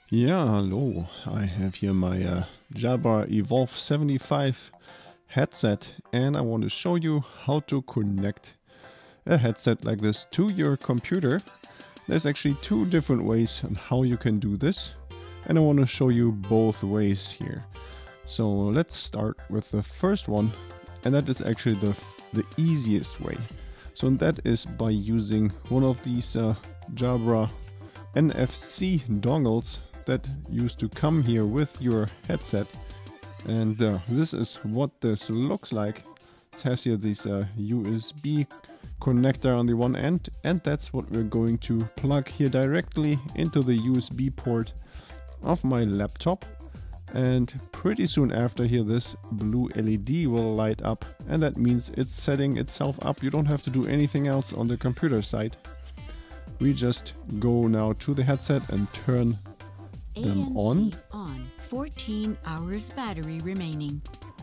Yeah, hello. I have here my Jabra Evolve 75 headset, and I want to show you how to connect a headset like this to your computer. There's actually two different ways on how you can do this, and I want to show you both ways here. So let's start with the first one, and that is actually the easiest way. So that is by using one of these Jabra NFC dongles that used to come here with your headset, and this is what this looks like. It has here this USB connector on the one end, and that's what we're going to plug here directly into the USB port of my laptop. And pretty soon after here, this blue LED will light up, and that means it's setting itself up. You don't have to do anything else on the computer side. We just go now to the headset and turn them on. 14 hours battery remaining.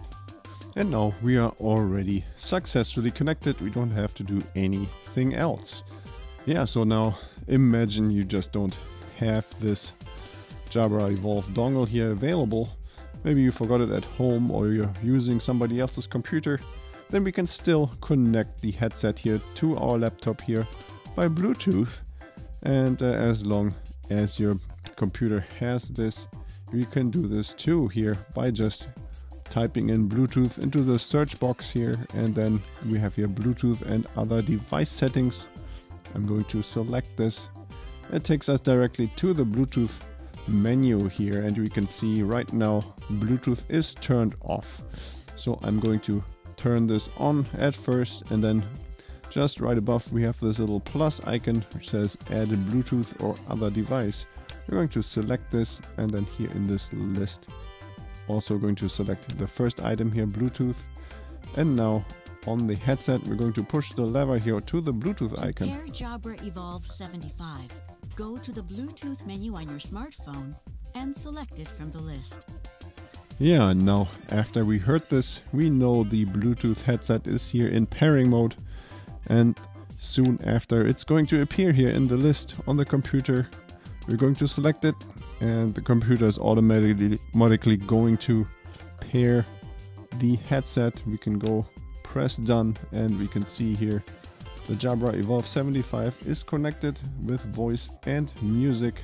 And now we are already successfully connected. We don't have to do anything else. Yeah, so now imagine you just don't have this Jabra Evolve dongle here available. Maybe you forgot it at home or you're using somebody else's computer. Then we can still connect the headset here to our laptop here by Bluetooth. And as long as your computer has this, you can do this too here by just typing in Bluetooth into the search box here, and then we have here Bluetooth and other device settings. I'm going to select this. It takes us directly to the Bluetooth menu here, and we can see right now Bluetooth is turned off. So I'm going to turn this on at first, and then just right above we have this little plus icon which says add Bluetooth or other device. We're going to select this, and then here in this list also going to select the first item here, Bluetooth. And now on the headset we're going to push the lever here to the Bluetooth icon. To pair Jabra Evolve 75, go to the Bluetooth menu on your smartphone and select it from the list. Yeah, now after we heard this, we know the Bluetooth headset is here in pairing mode, and soon after it's going to appear here in the list on the computer. We're going to select it, and the computer is automatically going to pair the headset. We can go press done, and we can see here the Jabra Evolve 75 is connected with voice and music.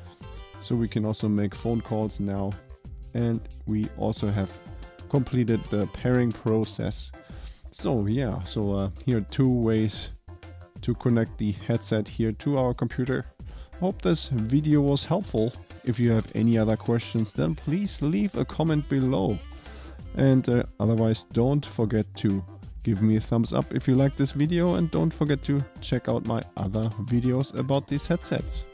So we can also make phone calls now, and we also have completed the pairing process. So yeah, here are two ways to connect the headset here to our computer. Hope this video was helpful. If you have any other questions, then please leave a comment below. And otherwise, don't forget to give me a thumbs up if you like this video, and don't forget to check out my other videos about these headsets.